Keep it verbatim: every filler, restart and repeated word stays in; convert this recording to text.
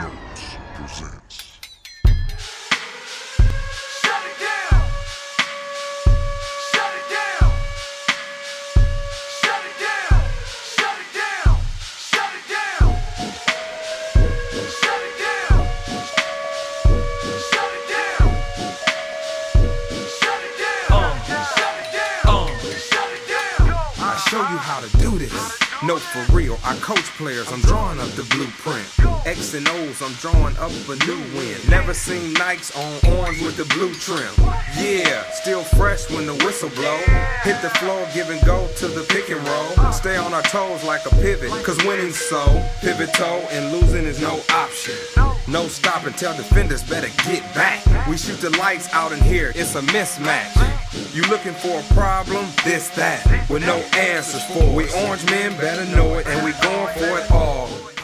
Sounds presents. Shut it down. Shut it down. Shut it down. Shut it down. Shut it down. Shut it down. Shut it down. Shut it down. Shut it down. Shut it down. I show you how to do this. No, for real, I coach players, I'm drawing up the blueprint. X and O's, I'm drawing up a new win. Never seen Nikes on orange with the blue trim. Yeah, still fresh when the whistle blow. Hit the floor, give and go to the pick and roll. Stay on our toes like a pivot, cause winning's so pivot toe and losing is no option. No stopping, tell defenders better get back. We shoot the lights out in here, it's a mismatch. You looking for a problem? This, that, with no answers for it. We orange men better know it, and we going for it all.